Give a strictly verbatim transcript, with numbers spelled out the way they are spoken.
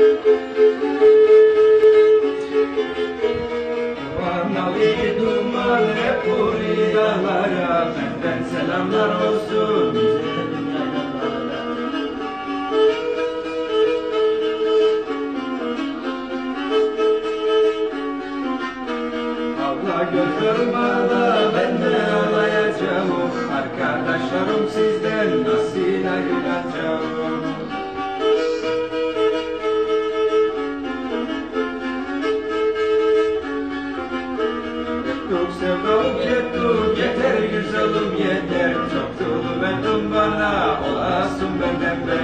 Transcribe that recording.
Manalı duman hep vuri dağlara, benden selamlar olsun bize dünyalara. Allah gözlerim ağla, ben de ağlayacağım. Arkadaşlarım sizden nasıl ayrılacağım? Çok sevdum yettim, yeter güzelim yeter. Çok zulüm ettin bana, olasın benden beter.